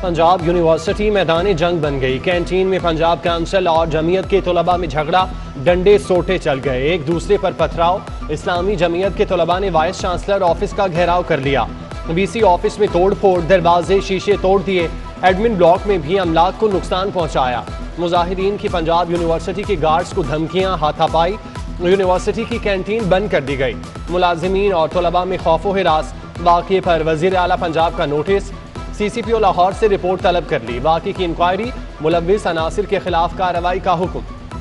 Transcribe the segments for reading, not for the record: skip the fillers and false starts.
Punjab university मैदान जंग बन गई। कैंटीन में पंजाब काउंसिल और जमीयत के तलबा में झगड़ा, डंडे सोटे चल गए, एक दूसरे पर पथराव। इस्लामी जमीयत के तलबा ने वाइस चांसलर ऑफिस का घेराव कर लिया। वीसी ऑफिस में तोड़ फोड़, दरवाजे शीशे तोड़ दिए। एडमिन ब्लॉक में भी अमलाक को नुकसान पहुंचाया। मुजाहिरीन की पंजाब यूनिवर्सिटी के गार्ड्स को धमकियां, हाथापाई। यूनिवर्सिटी की कैंटीन बंद कर दी गई। मुलाजिमीन और तलबा में खौफो हिरास। वाक़े पर वज़ीर आला पंजाब का नोटिस। CCPO लाहौर से रिपोर्ट तलब कर ली। वाक़े की इंक्वायरी, मुलव्विस अनासिर के खिलाफ कार्रवाई का हुक्म।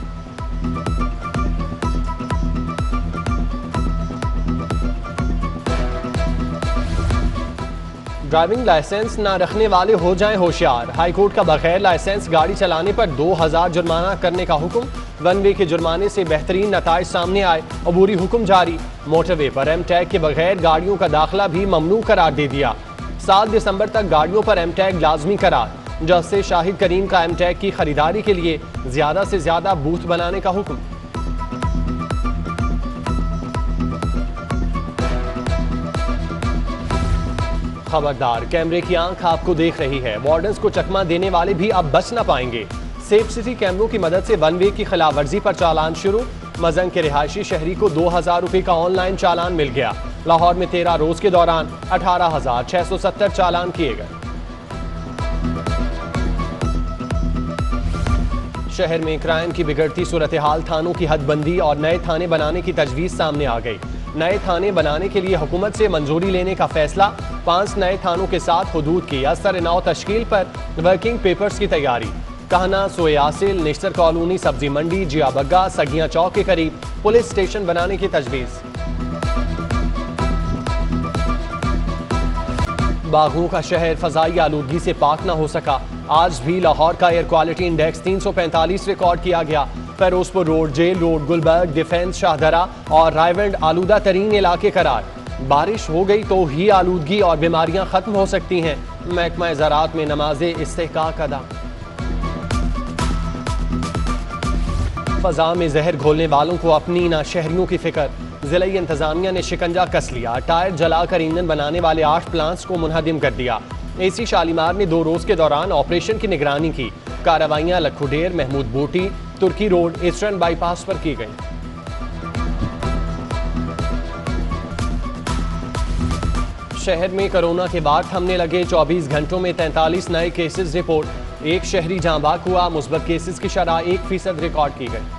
ड्राइविंग लाइसेंस न रखने वाले हो जाएं होशियार। हाईकोर्ट का बगैर लाइसेंस गाड़ी चलाने पर 2000 जुर्माना करने का हुक्म। वन वे के जुर्माने से बेहतरीन नताइज सामने आए, अबूरी हुक्म जारी। मोटरवे पर एम टैग के बगैर गाड़ियों का दाखिला भी ममनू करार दे दिया। 7 दिसंबर तक गाड़ियों पर एम टैग लाजमी करार। जज से शाहिद करीम का एम टैग की खरीदारी के लिए ज्यादा से ज्यादा बूथ बनाने का हुक्म। खबरदार, कैमरे की आंख आपको देख रही है। वार्डन्स को चकमा देने वाले भी अब बच न पाएंगे। सेफ सिटी कैमरों की मदद से वन वे की खिलाफ वर्जी पर चालान शुरू। मजंग के रिहायशी शहरी को 2000 रुपए का ऑनलाइन चालान मिल गया। लाहौर में 13 रोज के दौरान 18,670 चालान किए गए। शहर में क्राइम की बिगड़ती सूरत हाल, थानों की हदबंदी और नए थाने बनाने की तजवीज सामने आ गई। नए थाने बनाने के लिए हुकूमत से मंजूरी लेने का फैसला। 5 नए थानों के साथ हुदूद की असर-ए-नौ तश्कील पर वर्किंग पेपर्स की तैयारी। कहना, सोयासिल, निश्तर कॉलोनी, सब्जी मंडी, जिया बग्गा, सगिया चौक के करीब पुलिस स्टेशन बनाने की तजवीज। बागों का शहर फजाई आलूदगी से पाक न हो सका। आज भी लाहौर का एयर क्वालिटी इंडेक्स 345 रिकॉर्ड किया गया। Ferozepur road, jail road, Gulberg, defence, Shahdara और रायवंड आलूदा तरीन इलाके करार। बारिश हो गई तो ही आलूदगी और बीमारियां खत्म हो सकती हैं। महकमा ज़राअत में नमाज़े इस्तेहकाक अदा। फजा में जहर घोलने वालों को अपनी ना शहरियों की फिक्र। जिला इंतजामिया ने शिकंजा कस लिया। टायर जलाकर ईंधन बनाने वाले 8 प्लांट्स को मुनहदिम कर दिया। AC शालीमार ने 2 रोज के दौरान ऑपरेशन की निगरानी की। कार्रवाइयां लखुडेर, महमूद बूटी, तुर्की रोड, ईस्टर्न बाईपास पर की गई। शहर में कोरोना के बाद थमने लगे 24 घंटों में 43 नए केसेस रिपोर्ट। एक शहरी जाँ बाग हुआ। मुस्बत केसेस की शरह 1% रिकॉर्ड की गई।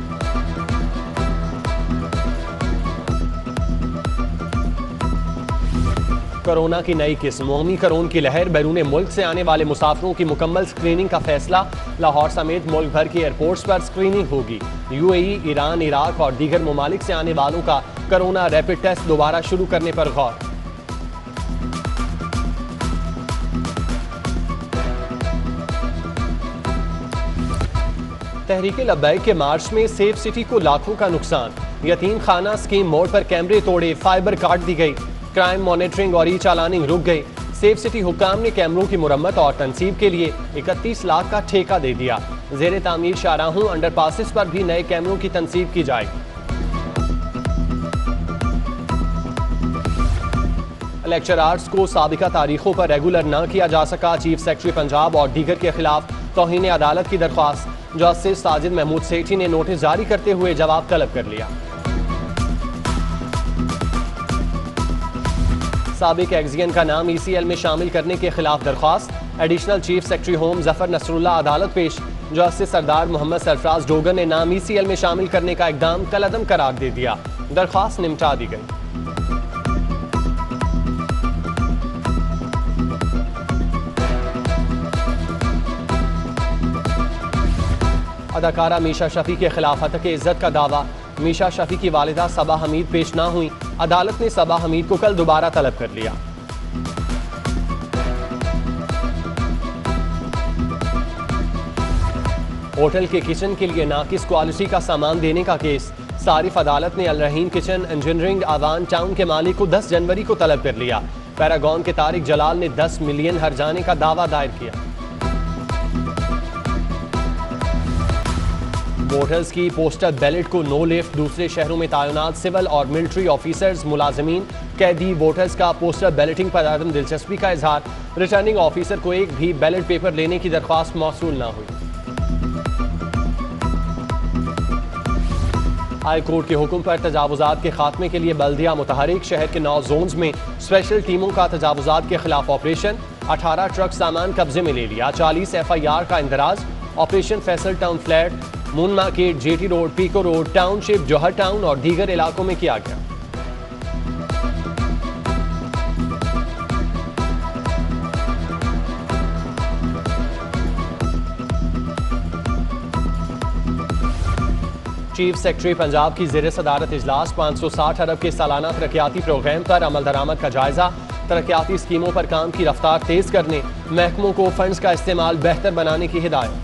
कोरोना की नई किस्म ओमिक्रॉन की लहर। बैरून मुल्क से आने वाले मुसाफिरों की मुकम्मल स्क्रीनिंग का फैसला। लाहौर समेत मुल्क भर के एयरपोर्ट्स पर स्क्रीनिंग होगी। UAE, ईरान, इराक और दीगर ममालिक से आने वालों का कोरोना रैपिड टेस्ट दोबारा शुरू करने पर गौर। तहरीके लब्बैक के मार्च में सेफ सिटी को लाखों का नुकसान। यतीम खाना स्कीम मोड़ पर कैमरे तोड़े, फाइबर काट दी गई। क्राइम मॉनिटरिंग और ई-चालानिंग रुक गई। सेफ सिटी हुक्काम ने कैमरों की मुरम्मत और तनसीब के लिए 31 लाख का ठेका दे दिया। जेर तामीर शाहराहों, अंडरपासिस पर भी नए कैमरों की तनसीब की जाएगी। लेक्चरार्स को साबिका तारीखों पर रेगुलर न किया जा सका। चीफ सेक्रेटरी पंजाब और दीगर के खिलाफ तौहीन अदालत की दरख्वास्त। जस्टिस साजिद महमूद सेठी ने नोटिस जारी करते हुए जवाब तलब कर लिया। साबिक एक्जियन का नाम ECL में शामिल करने के खिलाफ दरख्वास्त। Additional chief secretary home Zafar Nasrullah अदालत पेश। जस्टिस सरदार मोहम्मद सरफराज डोगर ने नाम ECL में शामिल करने का इकदाम कलअदम करार दे दिया। दरख्वास्त निपटा दी गई। अदाकारा मीशा शफी के खिलाफ हतक इज्जत का दावा। मीशा शफी की वालिदा सबा हमीद पेश ना हुई। अदालत ने सबा हमीद को कल दोबारा तलब कर लिया। होटल के किचन के लिए नाकिस क्वालिटी का सामान देने का केस। सारिफ अदालत ने Al Rahim kitchen engineering Awan town के मालिक को 10 जनवरी को तलब कर लिया। पैरागॉन के तारिक जलाल ने 10 मिलियन हर्जाने का दावा दायर किया। वोटर्स की पोस्टल बैलेट को नो लिफ्ट। दूसरे शहरों में तैनात सिविल और मिलिट्री ऑफिसर्स मुलाजमीन कैदी वोटर्स का पोस्टर बैलेटिंग पर अदम दिलचस्पी का इजहार। रिटर्निंग ऑफिसर को एक भी बैलेट पेपर लेने की दरख्वास्त मौसूल न हुई। हाई कोर्ट के हुक्म पर तजावुजात के खात्मे के लिए बल्दिया मुतहरिक। शहर के 9 जोन्स में स्पेशल टीमों का तजावुजात के खिलाफ ऑपरेशन। 18 ट्रक सामान कब्जे में ले लिया। 40 FIR का इंदराज। Operation Faisal town flat, moon market, JT road, Peco road, township, Johar town और दीगर इलाकों में किया गया। चीफ सेक्रेटरी पंजाब की ज़ेर सदारत इजलास। 560 अरब के सालाना तरक्याती प्रोग्राम पर अमल दरामद का जायजा। तरक्याती स्कीमों पर काम की रफ्तार तेज करने, महकमों को फंड्स का इस्तेमाल बेहतर बनाने की हिदायत।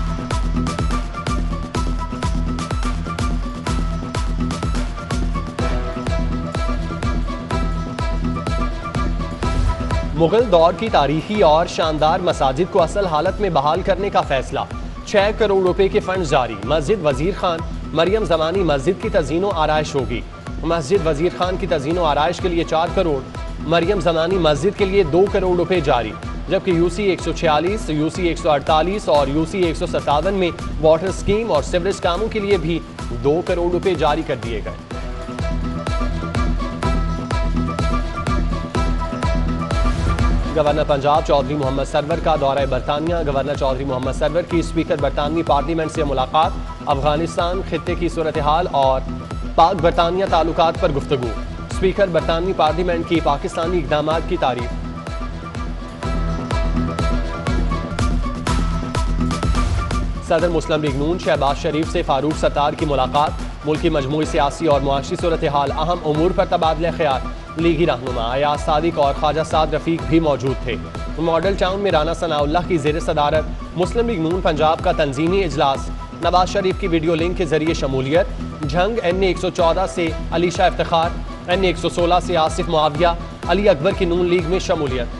मुगल दौर की तारीखी और शानदार मसाजिद को असल हालत में बहाल करने का फैसला। 6 करोड़ रुपए के फंड जारी। मस्जिद वजीर खान मरियम ज़मानी मस्जिद की तज़ीनो आराइश होगी। मस्जिद वजीर खान की तज़ीनो आराइश के लिए 4 करोड़, मरियम ज़मानी मस्जिद के लिए 2 करोड़ रुपए जारी। जबकि UC 146, UC 148 और UC 157 में वाटर स्कीम और सीवरेज कामों के लिए भी 2 करोड़ रुपए जारी कर दिए गए। गवर्नर पंजाब चौधरी मोहम्मद सरवर का दौरा बरतानिया। गवर्नर चौधरी मोहम्मद सरवर की स्पीकर बरतानवी पार्लियामेंट से मुलाकात। अफगानिस्तान खित्ते की सूरत हाल और पाक बरतानिया ताल्लुकात पर गुफ्तगू। स्पीकर बरतानवी पार्लियामेंट की पाकिस्तानी इक़दामात की तारीफ। सदर मुस्लिम लीग नून शहबाज शरीफ से फारूक सत्तार की मुलाकात। मुल्की मजमूई सियासी और मुआशी सूरत हाल, अहम उमूर पर तबादला ख्याल। लीगी रहनुमा अयाज सादिक और ख्वाजा साद रफीक भी मौजूद थे। मॉडल टाउन में राना सनाउल्लाह की ज़ेर सदारत मुस्लिम लीग नून पंजाब का तंजीमी इजलास। नवाज शरीफ की वीडियो लिंक के जरिए शमूलियत। झंग NA 114 से अलीशा इफ्तिखार, NA 116 से आसिफ मुआविया, अली अकबर की नून लीग में शमूलियत।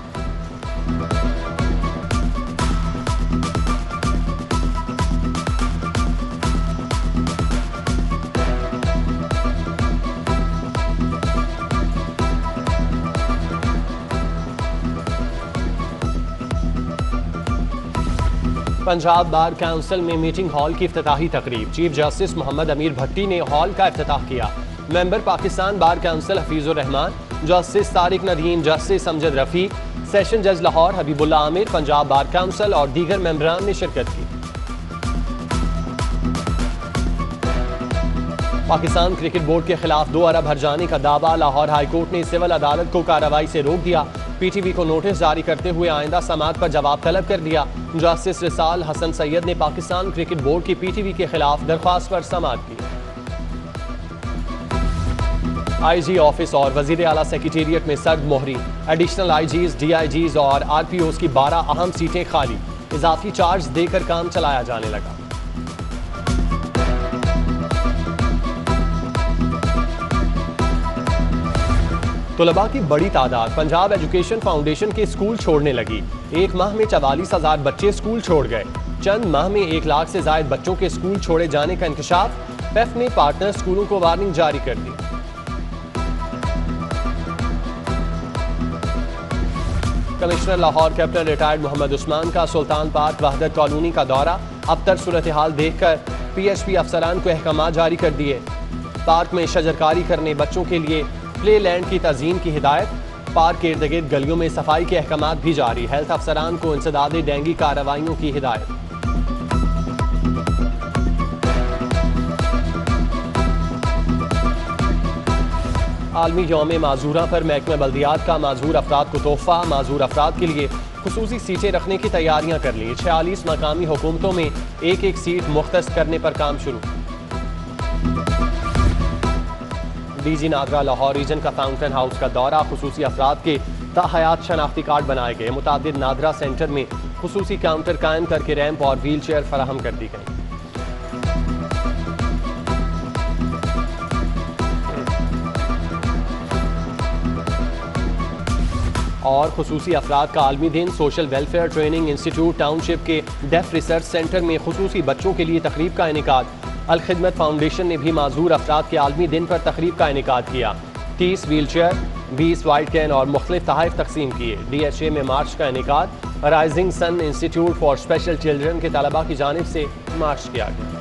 पंजाब बार काउंसिल में मीटिंग हॉल की इफ्तिताही तकरीब। चीफ जस्टिस मोहम्मद अमीर भट्टी ने हॉल का इफ्तिताह किया। Member Pakistan bar council Hafizur Rehman, justice Tariq Nadeem, justice Amjad Rafiq, session जज लाहौर हबीबुल्ला आमिर, पंजाब बार काउंसिल और दीगर मेंबरान ने शिरकत की। पाकिस्तान क्रिकेट बोर्ड के खिलाफ 2 अरब हर्जाने का दावा। लाहौर हाईकोर्ट ने सिविल अदालत को कार्रवाई से रोक दिया। PTV को नोटिस जारी करते हुए आइंदा समाअत पर जवाब तलब कर दिया। जस्टिस रिसाल हसन सैयद ने पाकिस्तान क्रिकेट बोर्ड की PTV के खिलाफ दरख्वास्त पर समाअत की। IG ऑफिस और वजीर आला सेक्रेटेरिएट में सर्द मोहरी। एडिशनल IGs, DIGs और RPOs की 12 अहम सीटें खाली। इजाफी चार्ज देकर काम चलाया जाने लगा। तलबा की बड़ी तादाद पंजाब एजुकेशन फाउंडेशन के स्कूल छोड़ने लगी। एक माह में 44,000 बच्चे स्कूल छोड़ गए। चंद माह में 1 लाख से ज्यादा बच्चों के स्कूल छोड़े जाने का इंकशाफ। PEF ने पार्टनर स्कूलों को वार्निंग जारी कर दी। Commissioner Lahore captain retired Mohammad Usman का सुल्तान पार्क वहदत कॉलोनी का दौरा। अबतर सूरत हाल देखकर PHP अफसरान को अहकाम जारी कर दिए। पार्क में शजरकारी करने, बच्चों के लिए प्ले लैंड की तज़ीम की हिदायत। पार्क के इर्द गिर्द गलियों में सफाई के अहकाम भी जारी। हेल्थ अफसरान को इंसदाद डेंगू कार्रवाइयों की हिदायत। आलमी यौम माजूरा पर महकमा बल्दियात का माजूर अफराद को तोहफा। माजूर अफराद के लिए खुसूसी सीटें रखने की तैयारियां कर ली। 46 मकामी हुकूमतों में एक सीट मुख्तस करने पर काम शुरू। DG नादरा लाहौर रीजन का फाउंटेन हाउस का दौरा। खुसूसी अफराद के ताहयात शनाख्ती कार्ड बनाए गए। मुतादिद नादरा सेंटर में खुसूसी काउंटर कायम करके रैंप और व्हील चेयर फराहम कर दी गई। और खुसूसी अफराद का आलमी दिन। Social welfare training institute township के डेफ रिसर्च सेंटर में खुसूसी बच्चों के लिए तकरीब का इनेकाद। अल खिदमत फाउंडेशन ने भी माजूर अफराद के आलमी दिन पर तकरीब का इनेकाद किया। 30 व्हील चेयर, 20 वाइट कैन और मुख्तलिफ तहाइफ तकसीम किए। DHA में मार्च का इनेकाद। Rising sun institute for special children के तलबा की जानिब से मार्च किया गया।